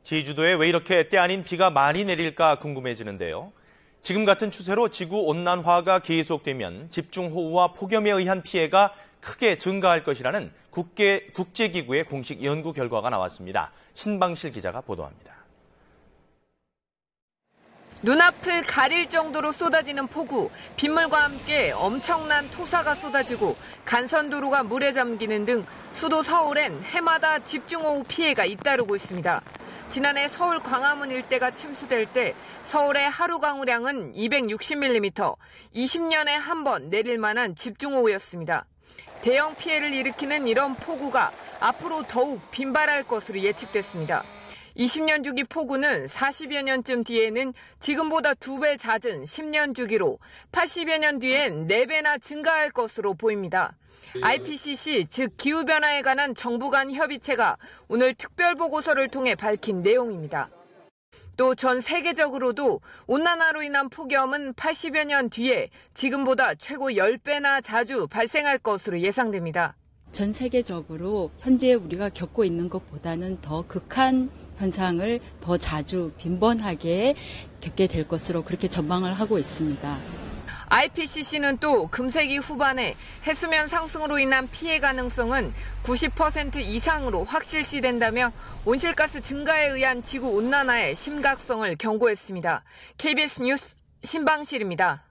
제주도에 왜 이렇게 때 아닌 비가 많이 내릴까 궁금해지는데요. 지금 같은 추세로 지구온난화가 계속되면 집중호우와 폭염에 의한 피해가 크게 증가할 것이라는 국제기구의 공식 연구 결과가 나왔습니다. 신방실 기자가 보도합니다. 눈앞을 가릴 정도로 쏟아지는 폭우, 빗물과 함께 엄청난 토사가 쏟아지고 간선도로가 물에 잠기는 등 수도 서울엔 해마다 집중호우 피해가 잇따르고 있습니다. 지난해 서울 광화문 일대가 침수될 때 서울의 하루 강우량은 260mm, 20년에 한 번 내릴 만한 집중호우였습니다. 대형 피해를 일으키는 이런 폭우가 앞으로 더욱 빈발할 것으로 예측됐습니다. 20년 주기 폭우는 40여 년쯤 뒤에는 지금보다 2배 잦은 10년 주기로 80여 년 뒤엔 4배나 증가할 것으로 보입니다. IPCC, 즉 기후변화에 관한 정부 간 협의체가 오늘 특별보고서를 통해 밝힌 내용입니다. 또 전 세계적으로도 온난화로 인한 폭염은 80여 년 뒤에 지금보다 최고 10배나 자주 발생할 것으로 예상됩니다. 전 세계적으로 현재 우리가 겪고 있는 것보다는 더 극한 현상을 더 자주 빈번하게 겪게 될 것으로 그렇게 전망을 하고 있습니다. IPCC는 또 금세기 후반에 해수면 상승으로 인한 피해 가능성은 90% 이상으로 확실시된다며 온실가스 증가에 의한 지구 온난화의 심각성을 경고했습니다. KBS 뉴스 신방실입니다.